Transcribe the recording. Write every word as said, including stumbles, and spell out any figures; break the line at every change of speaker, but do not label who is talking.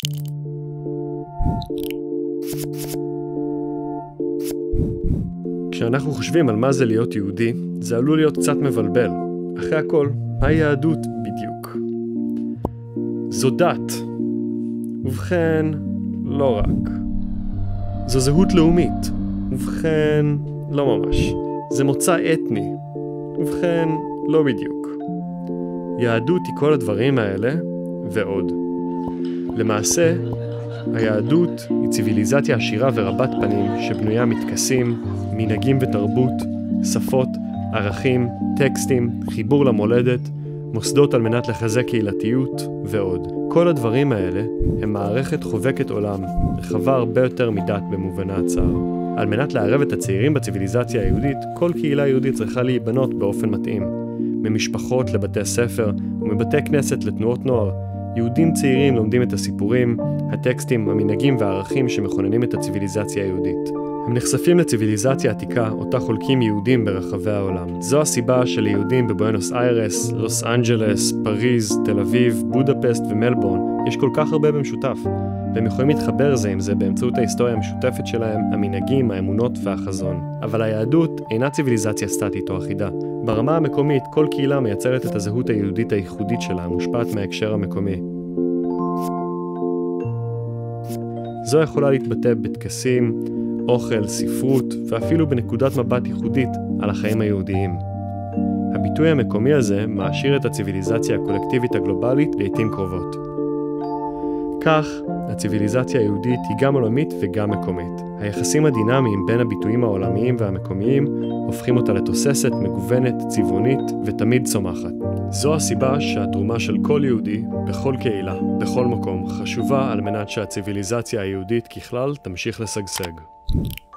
כשאנחנו חושבים על מה זה להיות יהודי, זה עלול להיות קצת מבלבל. אחרי הכל, מהי יהדות בדיוק? זו דת. ובכן, לא רק. זו זהות לאומית. ובכן, לא ממש. זה מוצא אתני. ובכן, לא בדיוק. יהדות היא כל הדברים האלה, ועוד. למעשה, היהדות היא ציוויליזציה עשירה ורבת פנים שבנויה מטקסים, מנהגים ותרבות, שפות, ערכים, טקסטים, חיבור למולדת, מוסדות על מנת לחזק קהילתיות ועוד. כל הדברים האלה הם מערכת חובקת עולם, רחבה הרבה יותר מדת במובנה הצר. על מנת לערב את הצעירים בציוויליזציה היהודית, כל קהילה יהודית צריכה להיבנות באופן מתאים. ממשפחות לבתי ספר ומבתי כנסת לתנועות נוער, יהודים צעירים לומדים את הסיפורים, הטקסטים, המנהגים והערכים שמכוננים את הציוויליזציה היהודית. הם נחשפים לציוויליזציה עתיקה, אותה חולקים יהודים ברחבי העולם. זו הסיבה שליהודים בבואנוס איירס, לוס אנג'לס, פריז, תל אביב, בודפסט ומלבורן יש כל כך הרבה במשותף. והם יכולים להתחבר זה עם זה באמצעות ההיסטוריה המשותפת שלהם, המנהגים, האמונות והחזון. אבל היהדות אינה ציוויליזציה סטטית או אחידה. ברמה המקומית, כל קהילה מייצרת את הזהות היהודית הייחודית שלה, מושפעת מההקשר המקומי. זו יכולה להתבטא בטקסים, אוכל, ספרות, ואפילו בנקודת מבט ייחודית על החיים היהודיים. הביטוי המקומי הזה מעשיר את הציוויליזציה הקולקטיבית הגלובלית לעתים קרובות. כך, הציוויליזציה היהודית היא גם עולמית וגם מקומית. היחסים הדינמיים בין הביטויים העולמיים והמקומיים הופכים אותה לתוססת, מגוונת, צבעונית ותמיד צומחת. זו הסיבה שהתרומה של כל יהודי, בכל קהילה, בכל מקום, חשובה על מנת שהציוויליזציה היהודית ככלל תמשיך לשגשג.